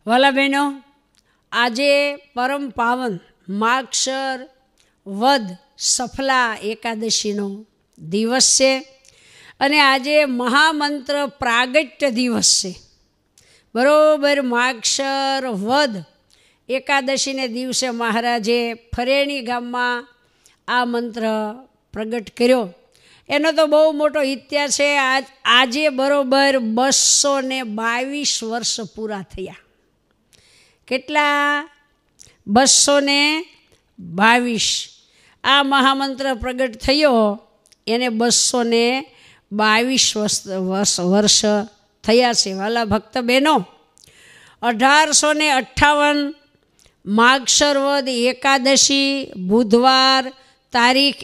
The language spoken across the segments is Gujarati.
વાલા બહેનો, આજે પરમ પાવન માગશર વદ સફલા એકાદશીનો દિવસ છે અને આજે મહામંત્ર પ્રાગટ્ય દિવસ છે. બરોબર માગશર વદ એકાદશીને દિવસે મહારાજે ફરેણી ગામમાં આ મંત્ર પ્રગટ કર્યો. એનો તો બહુ મોટો ઇતિહાસ છે. આજે બરોબર 222 વર્ષ પૂરા થયા. કેટલા? 222. આ મહામંત્ર પ્રગટ થયો એને 222 વર્ષ થયા છે. વાલા ભક્ત બહેનો, 1858 માગશર વદ એકાદશી બુધવાર તારીખ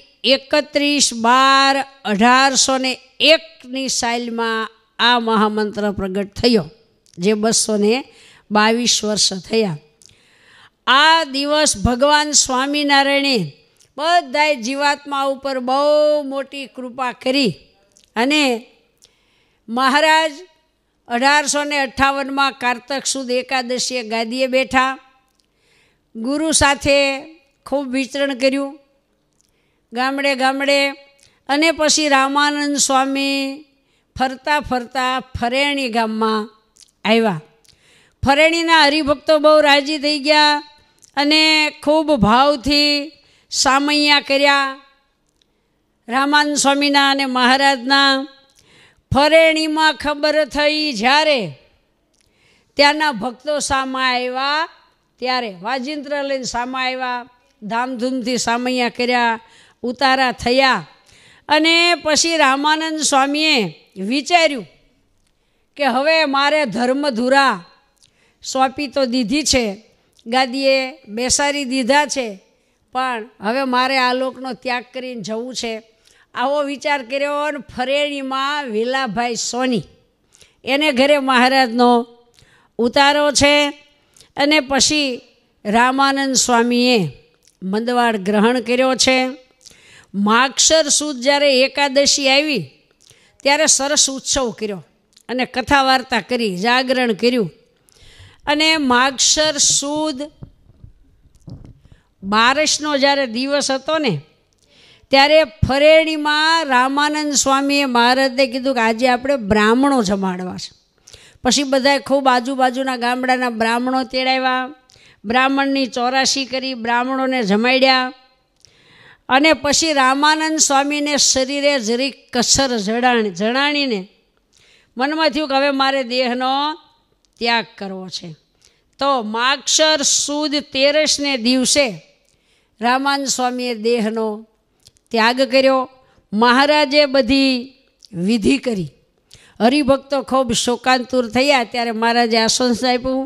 31/12/1801ની સાલમાં આ મહામંત્ર પ્રગટ થયો, જે 222 વર્ષ થયા. આ દિવસ ભગવાન સ્વામિનારાયણે બધાય જીવાત્મા ઉપર બહુ મોટી કૃપા કરી અને મહારાજ 1858માં કારતક સુદ એકાદશીએ ગાદીએ બેઠા. ગુરુ સાથે ખૂબ વિચરણ કર્યું ગામડે ગામડે, અને પછી રામાનંદ સ્વામી ફરતા ફરતા ફરેણી ગામમાં આવ્યા. ફરેણીના હરિભક્તો બહુ રાજી થઈ ગયા અને ખૂબ ભાવથી સામૈયા કર્યા રામાનંદ સ્વામીના અને મહારાજના. ફરેણીમાં ખબર થઈ જ્યારે ત્યાંના ભક્તો સામા આવ્યા, ત્યારે વાજિંત્ર લઈને સામા આવ્યા, ધામધૂમથી સામૈયા કર્યા, ઉતારા થયા. અને પછી રામાનંદ સ્વામીએ વિચાર્યું કે હવે મારે ધર્મધુરા સોંપી તો દીધી છે, ગાદીએ બેસાડી દીધા છે, પણ હવે મારે આ લોકનો ત્યાગ કરીને જવું છે. આવો વિચાર કર્યો અને ફરેણીમાં વિલાભાઈ સોની એને ઘરે મહારાજનો ઉતારો છે. અને પછી રામાનંદ સ્વામીએ મંદવાડ ગ્રહણ કર્યો છે. માગશર સુદ જ્યારે એકાદશી આવી ત્યારે સરસ ઉત્સવ કર્યો અને કથા વાર્તા કરી, જાગરણ કર્યું. અને માગશર સુદ બારસનો જ્યારે દિવસ હતો ને, ત્યારે ફરેણીમાં રામાનંદ સ્વામીએ મહારાજને કીધું કે આજે આપણે બ્રાહ્મણો જમાડવા છે. પછી બધાએ ખૂબ આજુબાજુના ગામડાના બ્રાહ્મણો તેડાવ્યા, બ્રાહ્મણની 84 કરી, બ્રાહ્મણોને જમાડ્યા. અને પછી રામાનંદ સ્વામીને શરીરે જરીક કસર જણાણીને મનમાં થયું કે હવે મારે દેહનો ત્યાગ કરવો છે. તો માગશર સુદ 13ને દિવસે રામાનંદ સ્વામીએ દેહનો ત્યાગ કર્યો. મહારાજે બધી વિધિ કરી. હરિભક્તો ખૂબ શોકાંતુર થયા. ત્યારે મહારાજે આશ્વાસન આપ્યું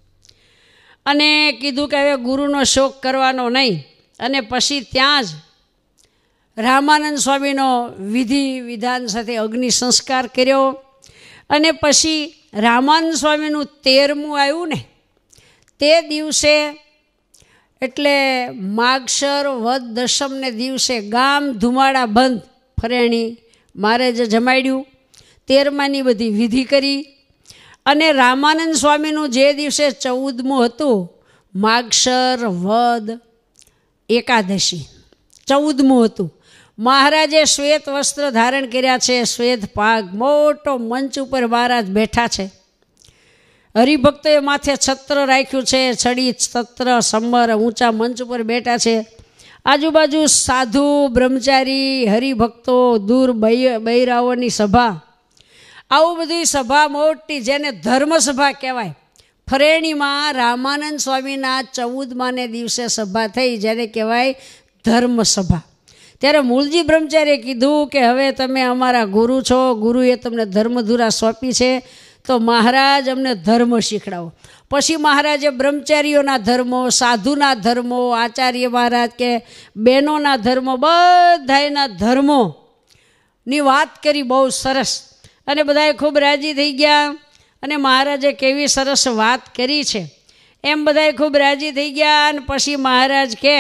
અને કીધું કે હવે ગુરુનો શોક કરવાનો નહીં. અને પછી ત્યાં જ રામાનંદ સ્વામીનો વિધિ વિધાન સાથે અગ્નિ સંસ્કાર કર્યો. અને પછી રામાનંદ સ્વામીનું 13મું આવ્યું ને, તે દિવસે એટલે માગશર વદ દશમને દિવસે ગામ ધુમાડા બંધ ફરેણી મહારાજે જમાડ્યું. 13માની બધી વિધિ કરી. અને રામાનંદ સ્વામીનું જે દિવસે 14મું હતું માગશર વદ એકાદશી, 14મું હતું. મહારાજે શ્વેત વસ્ત્ર ધારણ કર્યા છે, શ્વેત પાગ, મોટો મંચ ઉપર મહારાજ બેઠા છે. હરિભક્તોએ માથે છત્ર રાખ્યું છે, છડી છત્ર સમર ઊંચા મંચ ઉપર બેઠા છે. આજુબાજુ સાધુ બ્રહ્મચારી હરિભક્તો, દૂર બૈરાઓની સભા, આવું બધી સભા મોટી, જેને ધર્મસભા કહેવાય. ફરેણીમાં રામાનંદ સ્વામીના 14માને દિવસે સભા થઈ, જેને કહેવાય ધર્મસભા. ત્યારે મૂળજી બ્રહ્મચારીએ કીધું કે હવે તમે અમારા ગુરુ છો, ગુરુએ તમને ધર્મધુરા સોંપી છે, તો મહારાજ અમને ધર્મ શીખડાવો. પછી મહારાજે બ્રહ્મચારીઓના ધર્મો, સાધુના ધર્મો, આચાર્ય મહારાજ કે બહેનોના ધર્મો, બધાના ધર્મોની વાત કરી બહુ સરસ. અને બધાએ ખૂબ રાજી થઈ ગયા. અને મહારાજે કેવી સરસ વાત કરી છે એમ બધાએ ખૂબ રાજી થઈ ગયા. અને પછી મહારાજ કહે,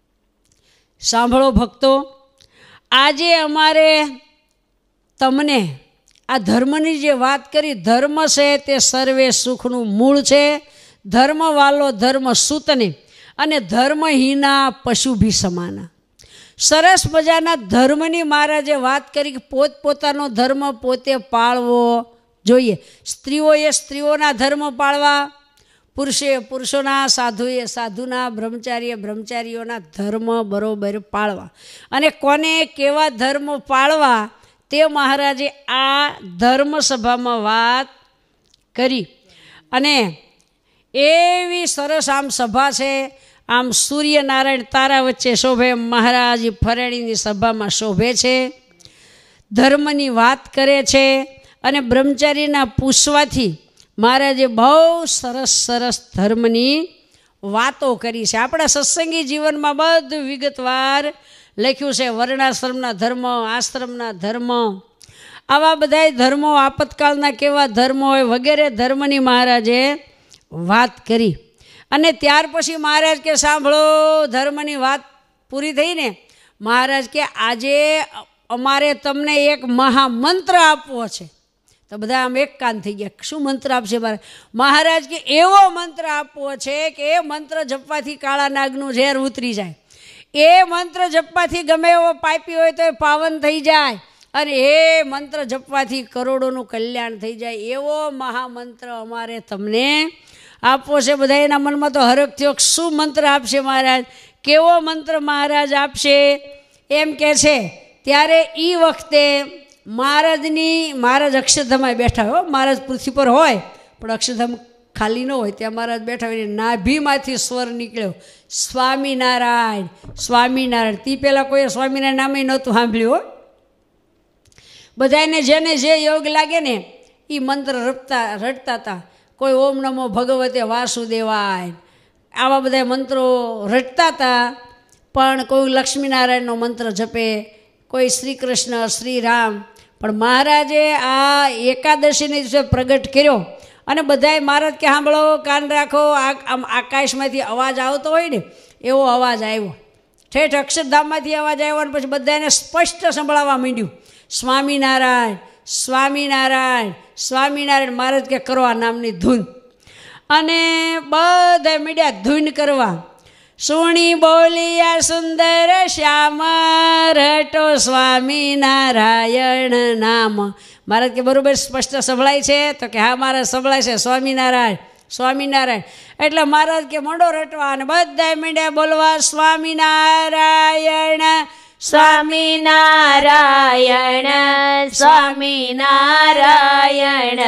સાંભળો ભક્તો, આજે અમારે તમને આ ધર્મની જે વાત કરી, ધર્મ છે તે સર્વે સુખનું મૂળ છે. ધર્મ વાલો ધર્મ સૂતને અને ધર્મહીના પશુભી સમાના. સરસ મજાના ધર્મની મહારાજે વાત કરી કે પોતપોતાનો ધર્મ પોતે પાળવો જોઈએ. સ્ત્રીઓએ સ્ત્રીઓના ધર્મ પાળવા, પુરુષે પુરુષોના, સાધુએ સાધુના, બ્રહ્મચારીએ બ્રહ્મચારીઓના ધર્મ બરોબર પાળવા. અને કોને કેવા ધર્મ પાળવા તે મહારાજે આ ધર્મસભામાં વાત કરી. અને એવી સરસ આમ સભા છે. આમ સૂર્યનારાયણ તારા વચ્ચે શોભે, મહારાજ ફરેણીની સભામાં શોભે છે, ધર્મની વાત કરે છે. અને બ્રહ્મચારીના પૂછવાથી મહારાજે બહુ સરસ સરસ ધર્મની વાતો કરી છે. આપણા સત્સંગી જીવનમાં બધું વિગતવાર લખ્યું છે. વર્ણાશ્રમના ધર્મ, આશ્રમના ધર્મ, આવા બધાય ધર્મો, આપતકાળના કેવા ધર્મો હોય વગેરે ધર્મની મહારાજે વાત કરી. અને ત્યાર પછી મહારાજ કે સાંભળો, ધર્મની વાત પૂરી થઈને મહારાજ કે આજે અમારે તમને એક મહામંત્ર આપવો છે. તો બધા આમ એક કાન થઈ ગયા. શું મંત્ર આપશે મહારાજ? કે એવો મંત્ર આપવો છે કે એ મંત્ર જપવાથી કાળા નાગનું ઝેર ઉતરી જાય, એ મંત્ર જપવાથી ગમે એવો પાપી હોય તો એ પાવન થઈ જાય, અને એ મંત્ર જપવાથી કરોડોનું કલ્યાણ થઈ જાય. એવો મહામંત્ર અમારે તમને આપવો છે. બધા એના મનમાં તો હરખ થયો, શું મંત્ર આપશે મહારાજ, કેવો મંત્ર મહારાજ આપશે એમ કે છે. ત્યારે એ વખતે મહારાજ અક્ષરધામમાં બેઠા હોય. મહારાજ પૃથ્વી પર હોય પણ અક્ષરધામ ખાલી ન હોય, ત્યાં મહારાજ બેઠા હોય. નાભીમાંથી સ્વર નીકળ્યો, સ્વામિનારાયણ સ્વામિનારાયણ. તે પહેલાં કોઈ સ્વામિનારાયણ નામે નહોતું સાંભળ્યું. બધાને જેને જે યોગ લાગે ને એ મંત્ર રટતા હતા. કોઈ ઓમ નમો ભગવતે વાસુદેવાય, આવા બધા મંત્રો રટતા હતા. પણ કોઈ લક્ષ્મીનારાયણનો મંત્ર જપે, કોઈ શ્રી કૃષ્ણ, શ્રી રામ. પણ મહારાજે આ એકાદશીને દિવસે પ્રગટ કર્યો. અને બધાએ મહારાજ કે સાંભળો, કાન રાખો. આમ આકાશમાંથી અવાજ આવતો હોય ને એવો અવાજ આવ્યો, ઠેઠ અક્ષરધામમાંથી અવાજ આવ્યો. અને પછી બધાને સ્પષ્ટ સંભળાવવા માંડ્યું, સ્વામિનારાયણ સ્વામિનારાયણ સ્વામિનારાયણ. મહારાજ કે કરો આ નામની ધૂન. અને બધા મીડિયા ધૂન કરવા. સુણી બોલિયા સુંદર શ્યામ, રટો સ્વામિનારાયણ નામ. મહારાજ કે બરાબર સ્પષ્ટ સંભળાય છે? તો કે હા મહારાજ સંભળાય છે, સ્વામિનારાયણ સ્વામિનારાયણ. એટલે મહારાજ કે મોઢો રટવા. અને બધા મીડિયા બોલવા, સ્વામિનારાયણ સ્વામિનારાયણ સ્વામિનારાયણ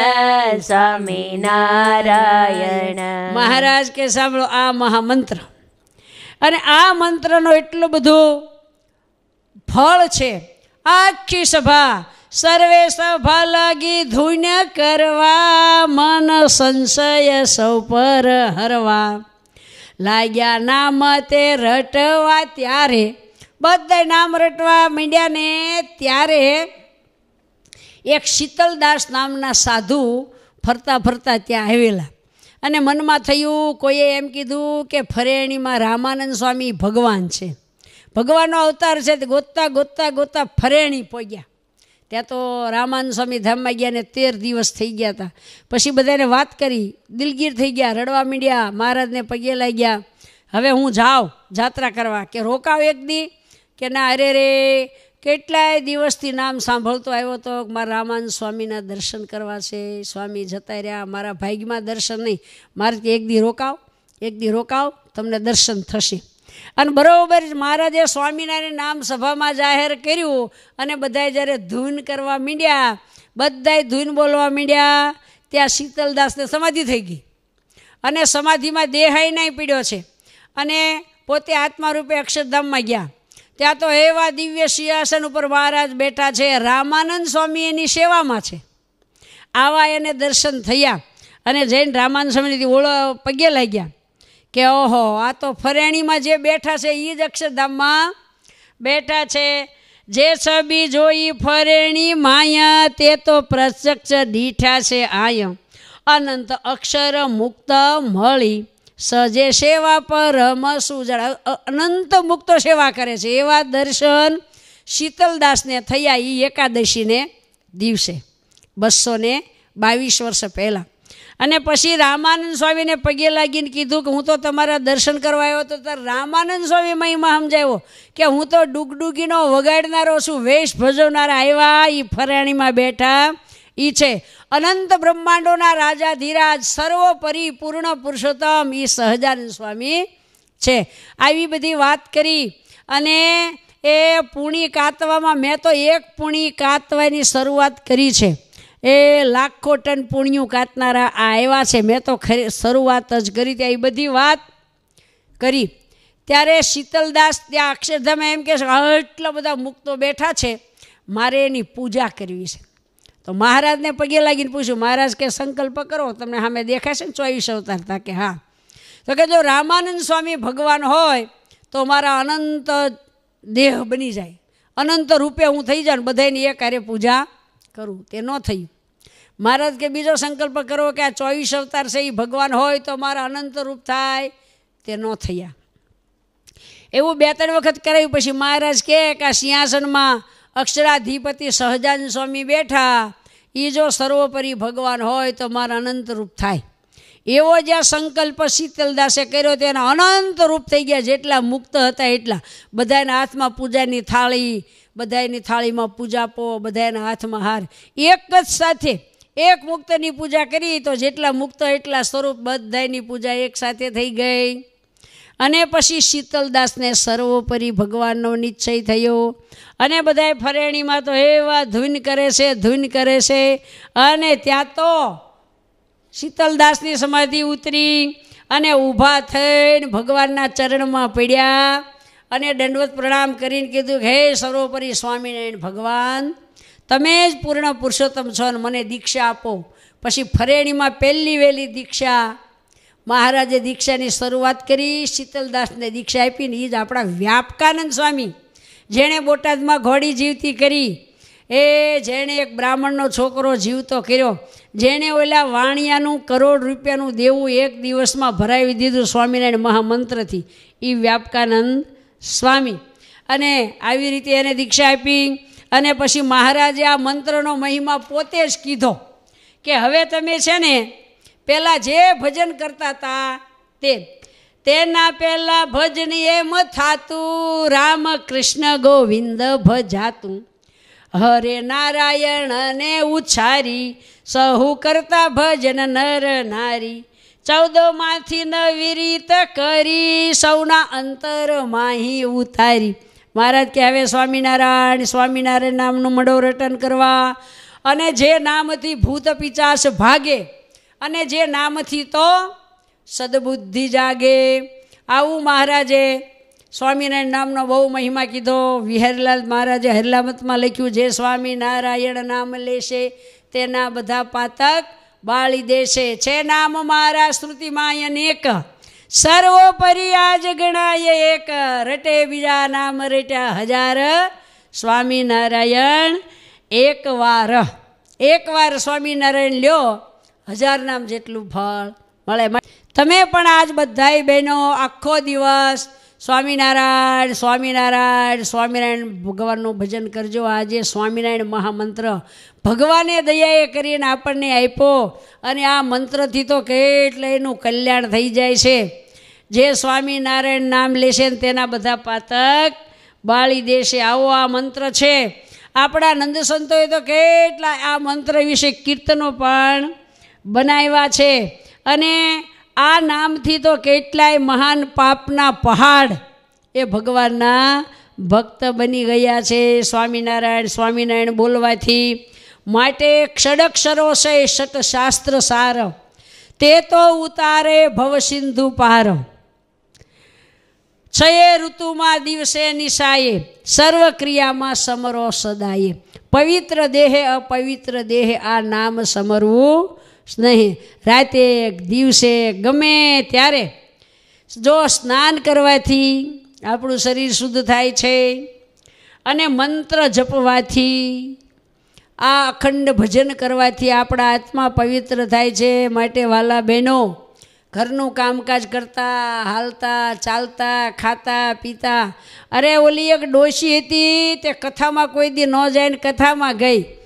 સ્વામિનારાયણ. મહારાજ કે સાંભળો આ મહામંત્ર. અને આ મંત્રનો એટલો બધો ફળ છે. આખી સભા સર્વે સભા લાગી ધૂન કરવા, મન સંશય સૌ પર હરવા. લાગ્યા નામ તે રટવા, ત્યારે બધા નામ રટવા માંડ્યા ને ત્યારે એક શીતલદાસ નામના સાધુ ફરતા ફરતા ત્યાં આવેલા. અને મનમાં થયું, કોઈએ એમ કીધું કે ફરેણીમાં રામાનંદ સ્વામી ભગવાન છે, ભગવાનનો અવતાર છે. તે ગોતતા ગોતતા ગોતતા ફરેણી પહોંચ્યા. ત્યાં તો રામાનંદ સ્વામી ધામમાં ગયા ને 13 દિવસ થઈ ગયા હતા. પછી બધાને વાત કરી, દિલગીર થઈ ગયા, રડવા માંડ્યા, મહારાજને પગે લાગ્યા. હવે હું જાઉં જાત્રા કરવા, કે રોકાવ એક દી? કે ના, અરે રે કેટલાય દિવસથી નામ સાંભળતો આવ્યો તો મારા રામાનંદ સ્વામીના દર્શન કરવા છે, સ્વામી જતા રહ્યા, મારા ભાગ્યમાં દર્શન નહીં. મારે એક દી રોકાવ, તમને દર્શન થશે. અને બરાબર મહારાજે સ્વામિનારાયણ નામ સભામાં જાહેર કર્યું. અને બધાએ જ્યારે ધૂન કરવા માંડ્યા, બધાએ ધૂન બોલવા માંડ્યા, ત્યાં શીતલદાસને સમાધિ થઈ ગઈ. અને સમાધિમાં દેહાય નહીં પીડ્યો છે. અને પોતે આત્મા રૂપે અક્ષરધામમાં ગયા. ત્યાં તો એવા દિવ્ય સિંહાસન ઉપર મહારાજ બેઠા છે. રામાનંદ સ્વામી એની સેવામાં છે. આવા એને દર્શન થયા. અને જઈને રામાનંદ સ્વામીની પગે લાગ્યા કે ઓહો, આ તો ફરેણીમાં જે બેઠા છે એ જ અક્ષરધામમાં બેઠા છે. જે છબી જોઈ ફરેણી માયા, તે તો પ્રત્યક્ષ દીઠા છે આય. અનંત અક્ષર મુક્ત મળી, સજે સેવા પરમ સુજળ. અનંત મુક્તો સેવા કરે છે. એવા દર્શન શીતલદાસને થયા એ એકાદશીને દિવસે. 222 વર્ષ પહેલાં. અને પછી રામાનંદ સ્વામીને પગે લાગીને કીધું કે હું તો તમારા દર્શન કરવા આવ્યો તો ત્યારે રામાનંદ સ્વામી મહિમા સમજાવ્યો કે હું તો ડુગડુગીનો વગાડનારો છું, વેશ ભજવનારા આવ્યા એ ફરાણીમાં બેઠા એ છે અનંત બ્રહ્માંડોના રાજાધીરાજ સર્વોપરી પૂર્ણ પુરુષોત્તમ એ સહજાનંદ સ્વામી છે. આવી બધી વાત કરી અને એ પૂણી કાતવામાં મેં તો એક પૂણી કાતવાની શરૂઆત કરી છે. એ લાખો ટન પૂણિયું કાતનારા આ આવ્યા છે. મેં તો શરૂઆત જ કરી ત્યાં એ બધી વાત કરી. ત્યારે શીતલદાસ ત્યાં અક્ષરધામમાં એમ કહે છે આટલા બધા મુક્તો બેઠા છે, મારે એની પૂજા કરવી છે. તો મહારાજને પગે લાગીને પૂછ્યું, મહારાજ કે સંકલ્પ કરો, તમને સામે દેખાશે ને 24 અવતાર તા કે હા. તો કે જો રામાનંદ સ્વામી ભગવાન હોય તો મારા અનંત દેહ બની જાય, અનંત રૂપે હું થઈ જાઉં, બધાની એક હારે પૂજા કરું. તે ન થયું. મહારાજ કે બીજો સંકલ્પ કરો કે આ 24 અવતાર છે એ ભગવાન હોય તો મારા અનંત રૂપ થાય. તે ન થયા. એવું 2-3 વખત કરાયું. પછી મહારાજ કહે કે આ સિંહાસનમાં અક્ષરાધિપતિ સહજાનંદ સ્વામી બેઠા, એ જો સર્વોપરી ભગવાન હોય તો મારા અનંત રૂપ થાય. એવો જ્યાં સંકલ્પ શીતલદાસે કર્યો તેના અનંત રૂપ થઈ ગયા. જેટલા મુક્ત હતા એટલા બધાના હાથમાં પૂજાની થાળી, બધાની થાળીમાં પૂજાપો, બધાના હાથમાં હાર. એક જ સાથે એક મુક્તની પૂજા કરી તો જેટલા મુક્ત એટલા સ્વરૂપ બધાની પૂજા એક સાથે થઈ ગઈ. અને પછી શીતલદાસને સર્વોપરી ભગવાનનો નિશ્ચય થયો. અને બધાએ ફરેણીમાં તો એવા ધૂન કરે છે, ધૂન કરે છે. અને ત્યાં તો શીતલદાસની સમાધિ ઉતરી અને ઊભા થઈને ભગવાનના ચરણમાં પડ્યા અને દંડવત પ્રણામ કરીને કીધું, હે સર્વોપરી સ્વામિનારાયણ ભગવાન, તમે જ પૂર્ણ પુરુષોત્તમ છો ને મને દીક્ષા આપો. પછી ફરેણીમાં પહેલી વહેલી દીક્ષા મહારાજે દીક્ષાની શરૂઆત કરી. શીતલદાસને દીક્ષા આપીને એ જ આપણા વ્યાપકાનંદ સ્વામી, જેણે બોટાદમાં ઘોડી જીવતી કરી, એ જેણે એક બ્રાહ્મણનો છોકરો જીવતો કર્યો, જેણે ઓલા વાણિયાનું કરોડ રૂપિયાનું દેવું એક દિવસમાં ભરાવી દીધું સ્વામિનારાયણ મહામંત્રથી, એ વ્યાપકાનંદ સ્વામી. અને આવી રીતે એને દીક્ષા આપી. અને પછી મહારાજે આ મંત્રનો મહિમા પોતે જ કીધો કે હવે તમે છે ને પહેલાં જે ભજન કરતા હતા તેના પહેલાં ભજન એમ થાતું, રામ કૃષ્ણ ગોવિંદ ભજાતું, હરે નારાયણને ઉચ્ચારી સહુ કરતા ભજન નર નારી, 14માંથી નવી રીત કરી સૌના અંતર માહી ઉતારી. મહારાજ કે હવે સ્વામિનારાયણ સ્વામિનારાયણ નામનું મડો રટન કરવા, અને જે નામથી ભૂત પિચાસ ભાગે, અને જે નામથી તો સદબુદ્ધિ જાગે. આવું મહારાજે સ્વામિનારાયણ નામનો બહુ મહિમા કીધો. વિહરલાલ મહારાજે હરલામતમાં લખ્યું, જે સ્વામિનારાયણ નામ લેશે તેના બધા પાતક બાળી દેશે. છે નામ મારા શ્રુતિમાં અનેક, સર્વોપરી આજ ગણાય એક, રટે બીજા નામ રટ્યા હજાર, સ્વામિનારાયણ એકવાર સ્વામિનારાયણ લ્યો 1000 નામ જેટલું ફળ મળે. તમે પણ આજ બધાય બહેનો આખો દિવસ સ્વામિનારાયણ સ્વામિનારાયણ સ્વામિનારાયણ ભગવાનનું ભજન કરજો. આજે સ્વામિનારાયણ મહામંત્ર ભગવાને દયાએ કરીને આપણને આપ્યો, અને આ મંત્રથી તો કેટલા એનું કલ્યાણ થઈ જાય છે. જે સ્વામિનારાયણ નામ લેશે ને તેના બધા પાતક બાળી દેશે. આવો આ મંત્ર છે. આપણા નંદ સંતોએ તો કેટલા આ મંત્ર વિશે કીર્તનો પણ બનાવ્યા છે. અને આ નામથી તો કેટલાય મહાન પાપના પહાડ એ ભગવાનના ભક્ત બની ગયા છે. સ્વામિનારાયણ સ્વામિનારાયણ બોલવાથી માટે ષડક્ષરો છે શત શાસ્ત્ર સાર, તે તો ઉતારે ભવસિંધુ પાર. 6 ઋતુમાં દિવસે નિશાયે, સર્વ ક્રિયામાં સમરો સદાયે. પવિત્ર દેહે અપવિત્ર દેહે આ નામ સમરવું નહીં. રાતે દિવસે ગમે ત્યારે જો સ્નાન કરવાથી આપણું શરીર શુદ્ધ થાય છે, અને મંત્ર જપવાથી, આ અખંડ ભજન કરવાથી આપણા આત્મા પવિત્ર થાય છે. માટે વાલા બહેનો, ઘરનું કામકાજ કરતા, હાલતા ચાલતા, ખાતા પીતા. અરે ઓલી એક ડોશી હતી, તે કથામાં કોઈ દી ન જાય ને કથામાં ગઈ,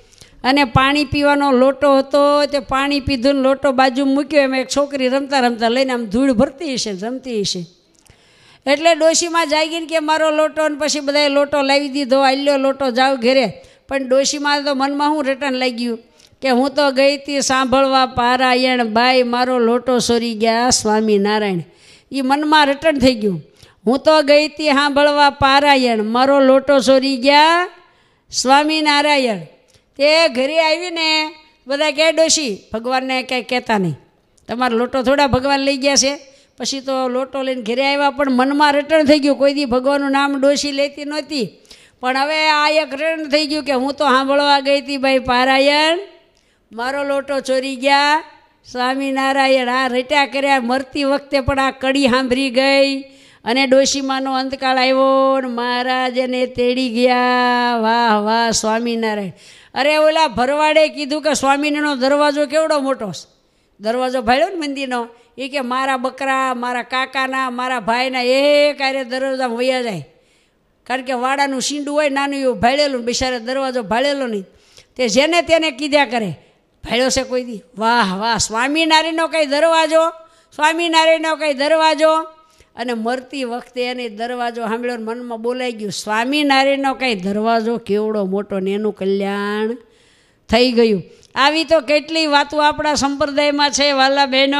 અને પાણી પીવાનો લોટો હતો, તે પાણી પીધું ને લોટો બાજુ મૂક્યો, એમાં એક છોકરી રમતા રમતા લઈને આમ ધૂળ ભરતી હશે, રમતી હશે. એટલે ડોશીમાં જાગીને કે મારો લોટો, ને પછી બધાએ લોટો લાવી દીધો, આલ્યો લોટો, જાવ ઘેરે. પણ ડોશીમાં તો મનમાં શું રટણ લાગ્યું કે હું તો ગઈ હતી સાંભળવા પારાયણ, બાઈ મારો લોટો સોરી ગયા સ્વામિનારાયણ. એ મનમાં રટણ થઈ ગયું, હું તો ગઈ હતી સાંભળવા પારાયણ, મારો લોટો સોરી ગયા સ્વામિનારાયણ. તે ઘરે આવીને બધા કહે ડોશી ભગવાનને કંઈ કહેતા નહીં, તમારો લોટો થોડા ભગવાન લઈ ગયા છે. પછી તો લોટો લઈને ઘરે આવ્યા, પણ મનમાં રટણ થઈ ગયું, કોઈ દી ભગવાનનું નામ ડોશી લેતી નહોતી. પણ હવે આ એક રટણ થઈ ગયું કે હું તો સાંભળવા ગઈ હતી ભાઈ પારાયણ, મારો લોટો ચોરી ગયા સ્વામિનારાયણ. આ રટ્યા કર્યા, મરતી વખતે પણ આ કડી સાંભળી ગઈ અને ડોશીમાનો અંતકાળ આવ્યો ને મહારાજને તેડી ગયા. વાહ વાહ સ્વામિનારાયણ. અરે ઓલા ભરવાડે કીધું કે સ્વામિનારાયણનો દરવાજો કેવડો મોટો છે, દરવાજો ભાળ્યો ને મંદિરનો. એ કે મારા બકરા, મારા કાકાના, મારા ભાઈના એક આરે દરવાજામાં વયા જાય, કારણ કે વાડાનું શીંડું હોય નાનું એવું ભાળેલું, બિચારે દરવાજો ભાળેલો નહીં. તે જેને તેને કીધા કરે ભાળ્યો છે કોઈ દી. વાહ વાહ સ્વામિનારાયણનો કંઈ દરવાજો, સ્વામિનારાયણનો કંઈ દરવાજો. અને મરતી વખતે એને દરવાજો સાંભળ્યો, મનમાં બોલાઈ ગયું સ્વામિનારાયણનો કંઈ દરવાજો કેવડો મોટો, ને એનું કલ્યાણ થઈ ગયું. આવી તો કેટલી વાતો આપણા સંપ્રદાયમાં છે વાલા બહેનો.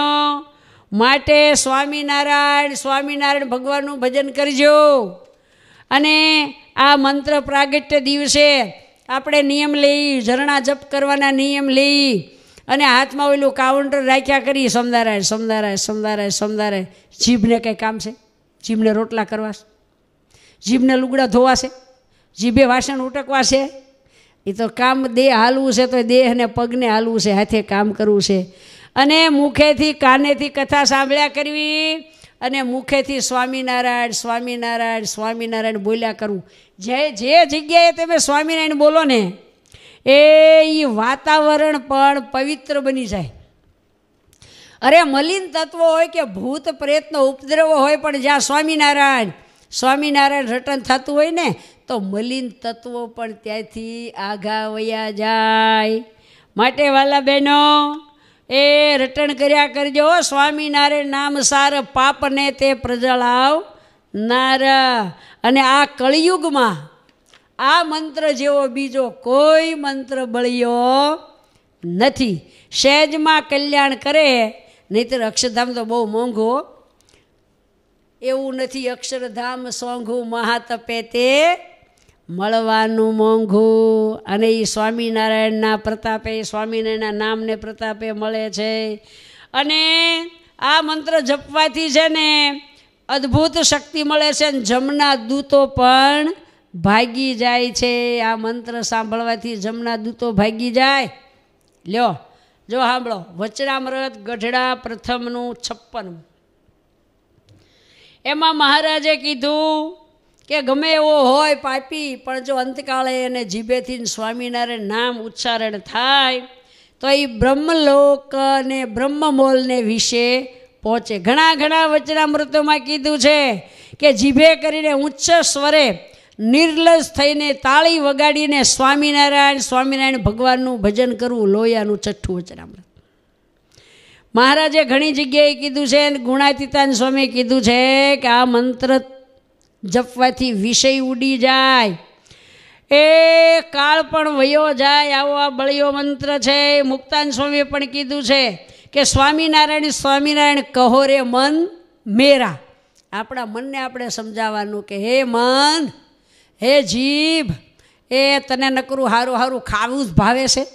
માટે સ્વામિનારાયણ સ્વામિનારાયણ ભગવાનનું ભજન કરજો. અને આ મંત્ર પ્રાગટ્ય દિવસે આપણે નિયમ લઈ, ઝરણા જપ કરવાના નિયમ લઈ અને હાથમાં ઓલું કાઉન્ટર રાખ્યા કરી, સમદારાય સમદારાય સમદારાય સમદારાય. જીભને કંઈ કામ છે? જીભને રોટલા કરવા છે, જીભને લુગડા ધોવા છે, જીભે વાસણ ઉટકવા છે? એ તો કામ દેહ હાલવું છે તો દેહને પગને હાલવું છે, હાથે કામ કરવું છે. અને મુખેથી કાનેથી કથા સાંભળ્યા કરવી અને મુખેથી સ્વામિનારાયણ સ્વામિનારાયણ સ્વામિનારાયણ બોલ્યા કરવું. જે જગ્યાએ તમે સ્વામિનારાયણ બોલો ને એ વાતાવરણ પણ પવિત્ર બની જાય. અરે મલિન તત્વો હોય કે ભૂત પ્રેતનો ઉપદ્રવ હોય, પણ જ્યાં સ્વામિનારાયણ સ્વામિનારાયણ રટન થતું હોય ને તો મલિન તત્વો પણ ત્યાંથી આઘા વયા જાય. માટે વાલા બહેનો એ રટણ કર્યા કરજો. સ્વામિનારાયણ નામ સાર પાપને તે પ્રજળાવ નાર. અને આ કળિયુગમાં આ મંત્ર જેવો બીજો કોઈ મંત્ર બળ્યો નથી. સહેજમાં કલ્યાણ કરે, નહીંતર અક્ષરધામ તો બહુ મોંઘું. એવું નથી અક્ષરધામ સોંઘું મહાતપે તે મળવાનું મોંઘું. અને એ સ્વામિનારાયણના પ્રતાપે, સ્વામિનારાયણના નામને પ્રતાપે મળે છે. અને આ મંત્ર જપવાથી છે ને અદ્ભુત શક્તિ મળે છે, અને જમના દૂતો પણ ભાગી જાય છે. આ મંત્ર સાંભળવાથી જમના દૂતો ભાગી જાય. લ્યો જો સાંભળો, વચનામૃત ગઢડા પ્રથમનું 56. એમાં મહારાજે કીધું કે ગમે એવો હોય પાપી, પણ જો અંતકાળે એને જીભેથી સ્વામિનારાયણ નામ ઉચ્ચારણ થાય તો એ બ્રહ્મલોક અને બ્રહ્મમોલને વિશે પહોંચે. ઘણા વચનામૃતોમાં કીધું છે કે જીભે કરીને ઉચ્ચ સ્વરે નિર્લજ થઈને તાળી વગાડીને સ્વામિનારાયણ સ્વામિનારાયણ ભગવાનનું ભજન કરવું. લોયાનું 6ઠું વચનામૃત. મહારાજે ઘણી જગ્યાએ કીધું છે, અને ગુણાતીતાન સ્વામીએ કીધું છે કે આ મંત્ર જપવાથી વિષય ઉડી જાય, એ કાળ પણ વયો જાય, આવો આ બળિયો મંત્ર છે. મુક્તાન સ્વામીએ પણ કીધું છે કે સ્વામિનારાયણ સ્વામિનારાયણ કહો રે મન મેરા. આપણા મનને આપણે સમજાવવાનું કે હે મન, હે જીભ, એ તને નકરું સારું સારું ખાવું જ ભાવે છે.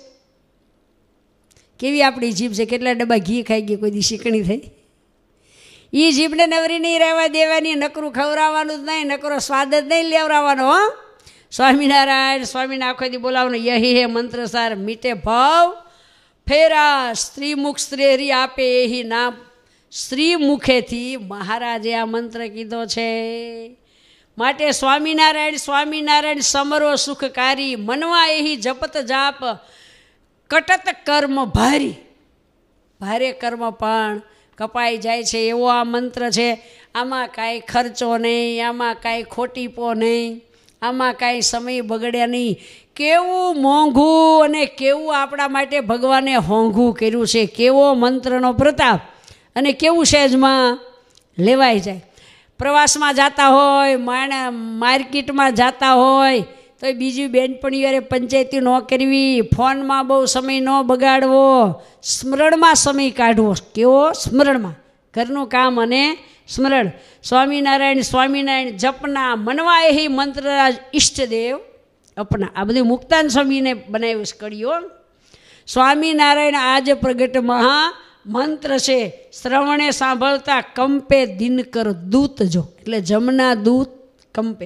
કેવી આપણી જીભ છે, કેટલા ડબ્બા ઘી ખાઈ ગઈ, કોઈ દી શીકણી થઈ. એ જીભને નવરી નહીં રહેવા દેવાની, નકરું ખવડાવવાનું જ નહીં, નકરો સ્વાદ જ નહીં લેવડાવવાનો. હો સ્વામિનારાયણ સ્વામીને આખો દી બોલાવવાનો. યહી હે મંત્ર સાર મીટે ભાવ ફેરા, સ્ત્રી મુખ સ્ત્રી આપે એહી નામ. સ્ત્રી મુખેથી મહારાજે આ મંત્ર કીધો છે. માટે સ્વામિનારાયણ સ્વામિનારાયણ સમરો સુખકારી, મનવા એહી જપત જાપ, કટત કર્મ ભારી. ભારે કર્મ પણ કપાઈ જાય છે એવો આ મંત્ર છે. આમાં કાંઈ ખર્ચો નહીં, આમાં કાંઈ ખોટીપો નહીં, આમાં કાંઈ સમય બગડ્યા નહીં. કેવું મોંઘું અને કેવું આપણા માટે ભગવાને હોંઘું કર્યું છે, કેવો મંત્રનો પ્રતાપ, અને કેવું સહેજમાં લેવાઈ જાય. પ્રવાસમાં જતા હોય, માર્કેટમાં જતા હોય તો બીજી બેનપણીઓએ પંચાયતી ન કરવી, ફોનમાં બહુ સમય ન બગાડવો, સ્મરણમાં સમય કાઢવો. કેવો? સ્મરણમાં, ઘરનું કામ અને સ્મરણ. સ્વામિનારાયણ સ્વામિનારાયણ જપના મનવા એ મંત્રરાજ ઈષ્ટદેવ અપના. આ બધું મુક્તાન સ્વામીને બનાવ્યું છે કડીઓ. સ્વામિનારાયણ આજ પ્રગટ મહા મંત્ર છે, શ્રવણે સાંભળતા કંપે દિનકર દૂત જો, એટલે જમના દૂત કંપે.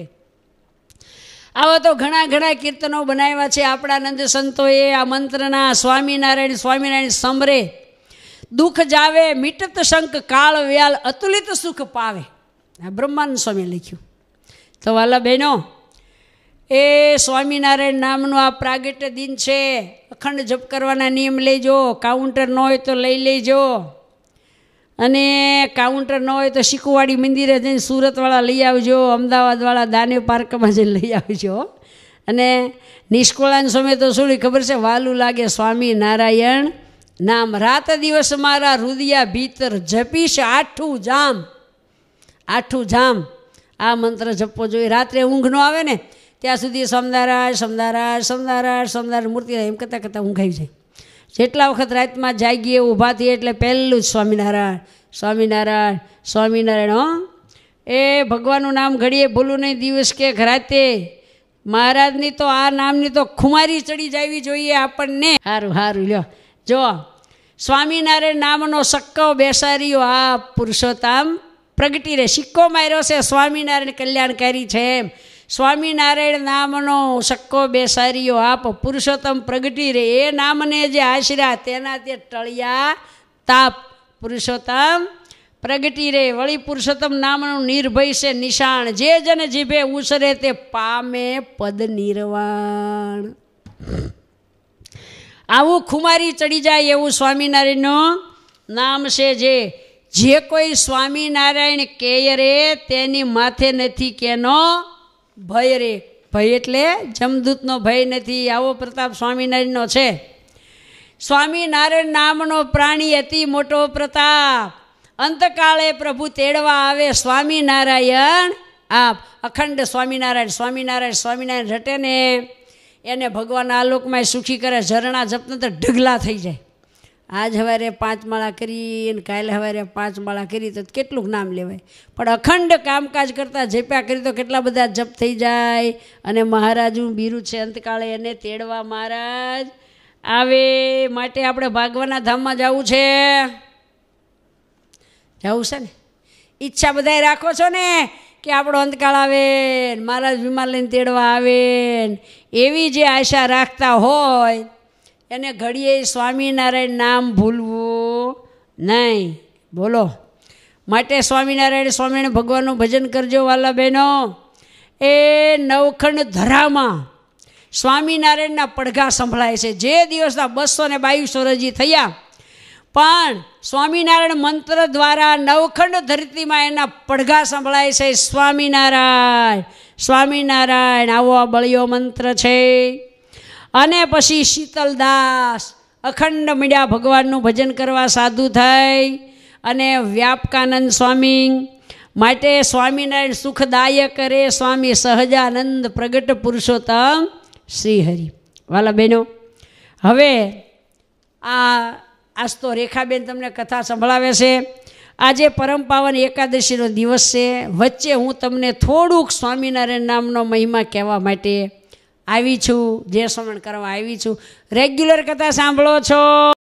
આવા તો ઘણા ઘણા કીર્તનો બનાવ્યા છે આપણા નંદ સંતોએ આ મંત્રના. સ્વામિનારાયણ સ્વામિનારાયણ સમરે, દુઃખ જાવે મિટત શંક કાળ વ્યાલ અતુલિત સુખ પાવે. આ બ્રહ્માનંદ સ્વામી લખ્યું. તો વાલા બહેનો, એ સ્વામિનારાયણ નામનું આ પ્રાગટ્ય દિન છે. અખંડ જપ કરવાના નિયમ લેજો. કાઉન્ટર ન હોય તો લઈ લેજો, અને કાઉન્ટર ન હોય તો શીકુવાડી મંદિરે જઈને સુરતવાળા લઈ આવજો, અમદાવાદવાળા દાને પાર્કમાં જઈને લઈ આવજો. અને નિષ્કોળાન સમય તો શું ખબર છે? વાલું લાગે સ્વામિનારાયણ નામ. રાત દિવસ મારા રુદિયા ભીતર જપીશ આઠું જામ. આઠું જામ આ મંત્ર જપવો જોઈએ. રાત્રે ઊંઘ ન આવે ને ત્યાં સુધી સમનારાયણ સમનારાયણ સમનારાયણ સમનારાયણ મૂર્તિ એમ કરતાં કરતાં ઊંઘ આવી જાય. જેટલા વખત રાતમાં જાગીએ, ઊભા થઈએ એટલે પહેલું જ સ્વામિનારાયણ સ્વામિનારાયણ સ્વામિનારાયણ. હો, એ ભગવાનનું નામ ઘડીએ ભૂલું નહીં, દિવસ કે રાતે. મહારાજની તો આ નામની તો ખુમારી ચડી જવી જોઈએ આપણને. સારું સારું લ્યો. જો સ્વામિનારાયણ નામનો સક્કો બેસાર્યો આ પુરુષોત્તમ પ્રગટી રે. સિક્કો માર્યો છે, સ્વામિનારાયણ કલ્યાણકારી છે એમ. સ્વામિનારાયણ નામનો સક્કો બેસાર્યો આપ પુરુષોત્તમ પ્રગટી રે. એ નામને જે આશર્યા તેના તે ટળિયા તાપ. પુરુષોત્તમ પ્રગટી રે. વળી પુરુષોત્તમ નામનું નિર્ભય છે નિશાણ. જે જન જીભે ઉસરે તે પામે પદ નિર્વાણ. આવું ખુમારી ચડી જાય એવું સ્વામિનારાયણનું નામ છે. જે કોઈ સ્વામિનારાયણ કેય રે તેની માથે નથી કેનો ભય રે. ભય એટલે જમદૂતનો ભય નથી. આવો પ્રતાપ સ્વામિનારાયણનો છે. સ્વામિનારાયણ નામનો પ્રાણી અતિ મોટો પ્રતાપ. અંતકાળે પ્રભુ તેડવા આવે સ્વામિનારાયણ આપ. અખંડ સ્વામિનારાયણ સ્વામિનારાયણ સ્વામિનારાયણ રટે ને એને ભગવાન આ લોકમાં સુખી કરે. ઝરણા જપને તો ઢગલા થઈ જાય. આજ સવારે 5 માળા કરી અને કાલે સવારે 5 માળા કરી તો કેટલું નામ લેવાય. પણ અખંડ કામકાજ કરતાં જપ્યા કરી તો કેટલા બધા જપ થઈ જાય. અને મહારાજનું બીરું છે અંતકાળે એને તેડવા મહારાજ આવે. માટે આપણે ભાગવાના ધામમાં જવું છે. જવું છે ને? ઈચ્છા બધાય રાખો છો ને કે આપણો અંતકાળ આવે, મહારાજ વિમાન લઈને તેડવા આવે. એવી જે આશા રાખતા હોય એને ઘડીએ સ્વામિનારાયણ નામ ભૂલવું નહીં. બોલો. માટે સ્વામિનારાયણ સ્વામિનારાયણ ભગવાનનું ભજન કરજો વાલા બહેનો. એ નવખંડ ધરામાં સ્વામિનારાયણના પડઘા સંભળાય છે. જે દિવસના 222 વર્ષ થયા, પણ સ્વામિનારાયણ મંત્ર દ્વારા નવખંડ ધરતીમાં એના પડઘા સંભળાય છે. સ્વામિનારાયણ સ્વામિનારાયણ આવો આ બળિયો મંત્ર છે. અને પછી શીતલદાસ અખંડ મીડિયા ભગવાનનું ભજન કરવા સાધુ થઈ. અને વ્યાપકાનંદ સ્વામી માટે સ્વામિનારાયણ સુખદાયક રે સ્વામી સહજાનંદ પ્રગટ પુરુષોત્તમ શ્રીહરિ. વાલા બહેનો, હવે આજ તો રેખાબેન તમને કથા સંભળાવે છે. આજે પરમ પાવન એકાદશીનો દિવસ છે. વચ્ચે હું તમને થોડુંક સ્વામિનારાયણ નામનો મહિમા કહેવા માટે આવી છું, જે શ્રવણ કરવા આવી છું. રેગ્યુલર કથા સાંભળો છો